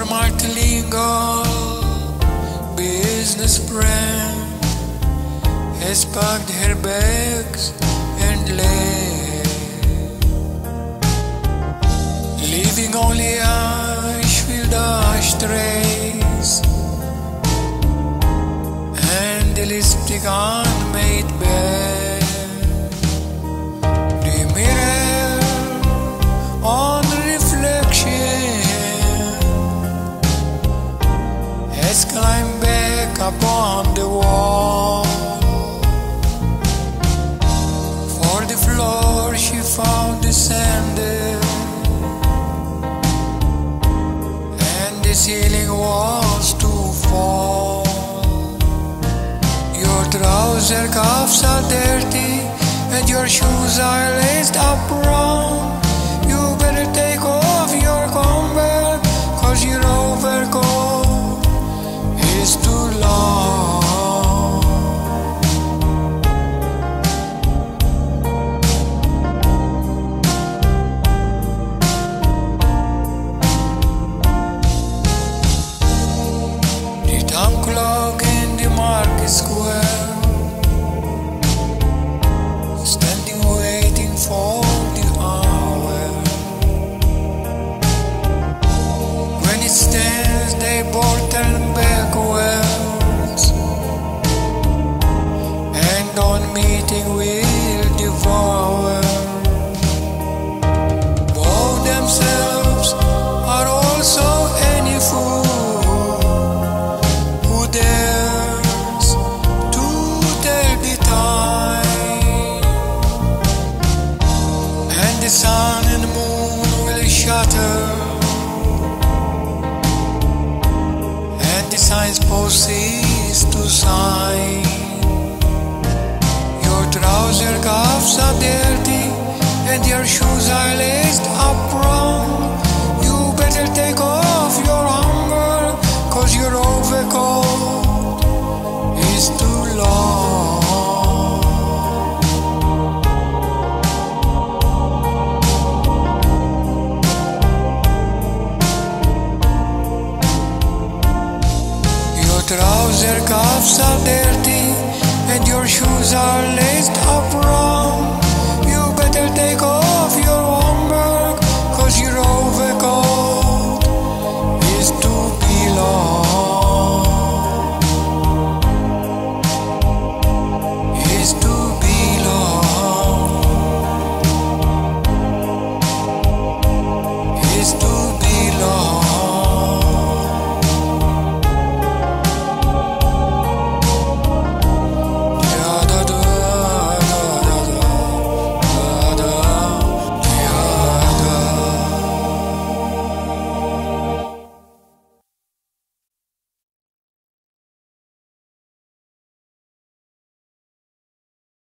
multilingual business friend has packed her bags and left, leaving only ash-filled ashtrays and the lipstick unmade bed. The mirror on reflection has climbed back upon the wall. For the floor she found descended, and the ceiling was to fall. Your trouser cuffs are dirty and your shoes are laced up wrong. You better take off your comber, 'cause your overcoat is too long. The time clock in the market square, standing waiting for the hour. When it stands, they both turn backwards, and on meeting will devour. Both themselves are also any fool who dares to tell the time, and the sun and the moon will shatter, and the signs cease to sign. Your trouser cuffs are dirty and your shoes are laced up wrong. You better take off your humber, 'cause your overcoat is too long. Your trouser cuffs are dirty and your shoes are laced up wrong.